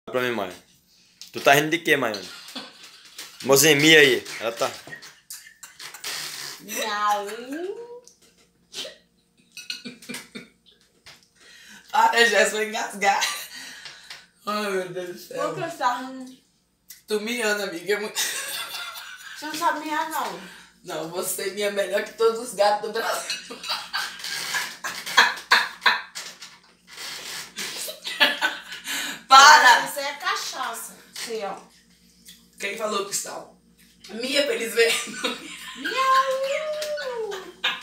Pra mim, mãe. Tu tá rindo de quê, mãe? Mozinha, Mia aí. Ela tá... Miau. Para, Jéssica, vou engasgar. Ai, meu Deus do céu. Por que você tá rindo? Tu me ama, amiga. Você não sabe miar, não. Não, você me é melhor que todos os gatos do Brasil. Para! Isso aí é cachaça. Sim, ó. Quem falou, Cristal? Mia, pra eles verem. Miau.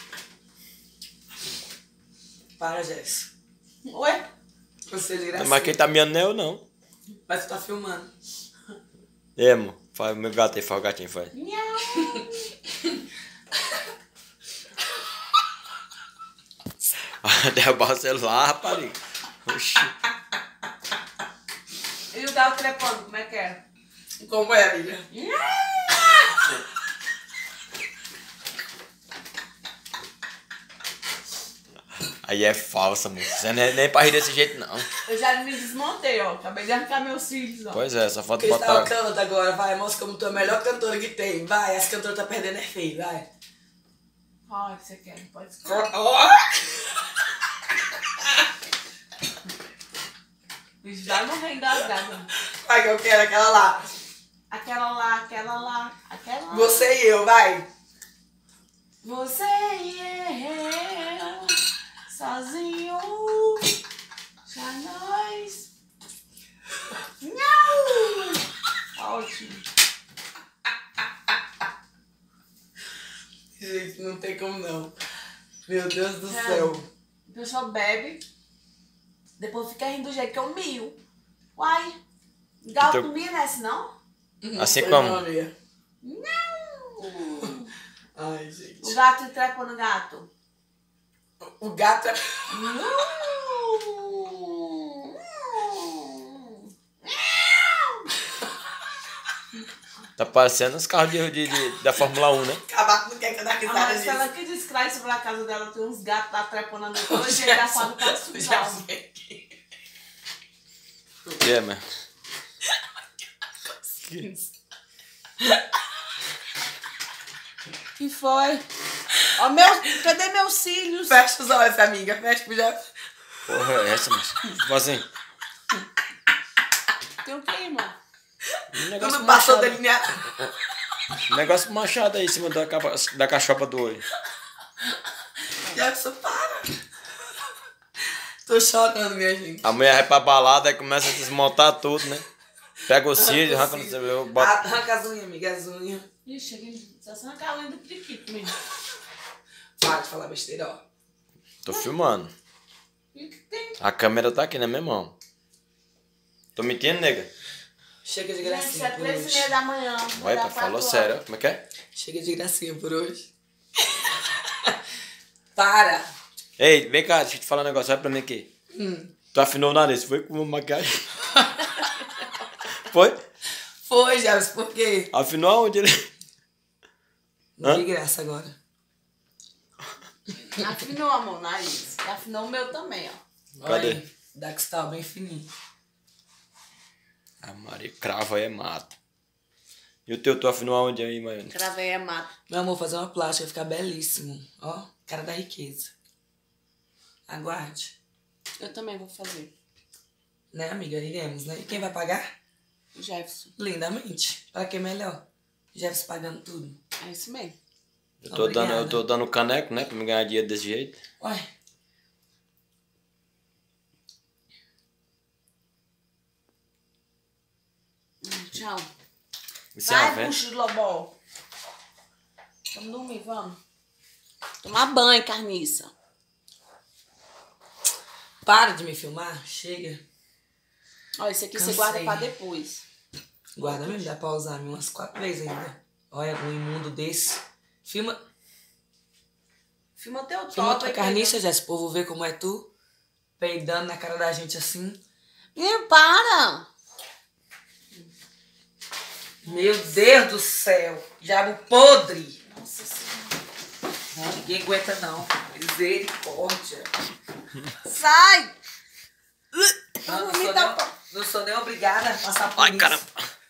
Para, Jéssica. Oi? Você é de graça. Mas quem tá miando não é eu, não. Mas tu tá filmando. É, amor. Faz o meu gato aí, faz o gatinho, faz. Miau. Derrubar o celular, rapariga. Oxi. E o gato trepando, como é que é? Como é, amiga? Aí é falsa, moço. Você não é nem pra rir desse jeito, não. Eu já me desmontei, ó. Acabei de arrancar meus cílios, ó. Pois é, só falta Cristal, botar... canta agora, vai. Mostra como tu é a melhor cantora que tem. Vai, essa cantora tá perdendo é feio, vai. Qual que você quer? Pode escolher. Ó. Bicho, vai morrer engasgado. Vai que eu quero aquela lá. Aquela lá, aquela lá, aquela lá. Você e eu, vai. Você e eu, sozinho, já nós. Não! Ótimo. Gente, não tem como não. Meu Deus do É. céu. A pessoa bebe, depois fica rindo do jeito que eu mio. Uai, gato Então- não mia nessa, não? Assim Foi como? não, amiga. Não! Ai, gente. O gato trepa no gato. O gato é... Tá parecendo os carros da Fórmula 1, né? Acabar não quer que eu dê A risada Marcela disso. que diz que lá em cima da casa dela tem uns gatos lá trepando no coisa e da fada tá Já sujado. sei aqui. É, mas... Que foi? Ó, meu, cadê meus cílios? Fecha os olhos, amiga. Fecha pro já. Porra, é essa, mas... Tipo assim... Tem o que, irmão? Um Tu negócio não passou machado. delineado. Um negócio machado aí em cima da cachopa do olho. Jefferson, para. Tô chorando, minha gente. A mulher vai pra balada e começa a desmontar tudo, né? Pega o cílio, arranca no seu... Bota... Arranca as unhas, amiga, as unhas. Ixi, cheguei. Você só aquela lenda do periquito mesmo. Para de falar besteira, ó. Tô filmando. E o que tem? A câmera tá aqui na minha mão. Tô mentindo, nega? Chega de Gente, gracinha isso é por 3h30 hoje. da manhã. Vai, pai, falou sério. Como é que é? Chega de gracinha por hoje. Para. Ei, vem cá, deixa eu te falar um negócio. Vai pra mim aqui. Tu afinou o nariz, foi com uma maquiagem? Foi? Foi, Jefferson, por quê? Afinou aonde ele... De graça agora. Afinou, amor, o nariz. E afinou o meu também, ó. Cadê? Olha aí, da Cristal bem fininho. A Maria crava aí é mato. E o teu, tu afinou aonde aí, mãe? Cravei é mato. Meu amor, fazer uma plástica, vai ficar belíssimo. Ó, cara da riqueza. Aguarde. Eu também vou fazer. Né, amiga? Iremos, né? E quem vai pagar? O Jefferson. Lindamente. Pra que melhor? Jefferson pagando tudo. É isso mesmo. Eu tô dando caneco, né? Pra me ganhar dinheiro desse jeito. Ué. Tchau. Isso é uma Vai, venda. puxa de lobó. Vamos dormir, vamos. Tomar banho, carniça. Para de me filmar. Chega. Ó, esse aqui você Cansei. guarda pra depois. Guarda mesmo, dá pra usar umas 4 vezes ainda. Olha, um imundo desse. Filma, Filma teu filma top tua aí, carniça, já. Esse povo vê como é tu. Peidando na cara da gente assim. Menino, para! Meu Deus do céu. Diabo podre. Nossa Senhora. Ninguém aguenta não. Misericórdia. Sai! Não, Me dá- Não sou nem obrigada a passar por Ai, isso. caramba.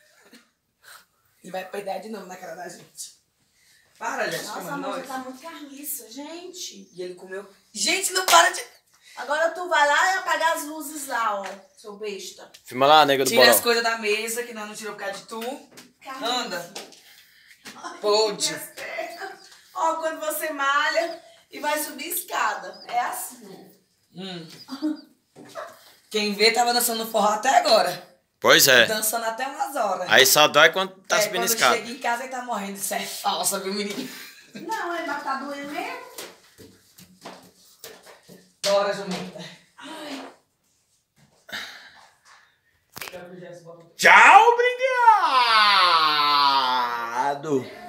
E vai perder de novo na cara da gente. Para, gente. Nossa, como a nós. moça tá muito carniça, gente. E ele comeu. Gente, não para de. Agora tu vai lá e apagar as luzes lá, ó, seu besta. Filma lá, nega do Tira as bolão. coisas da mesa que nós não tiramos por causa de tu. Carniça. Anda. Pode. Minhas pernas. Ó, quando você malha e vai subir escada. É assim. Quem vê tava dançando forró até agora. Pois é. Dançando até umas horas. Aí só dói quando tá subindo quando escada. chega em casa ele tá morrendo. Isso é falsa, viu, menino? Não, é mas tá doendo mesmo. Bora, Jumenta. Tchau, obrigado!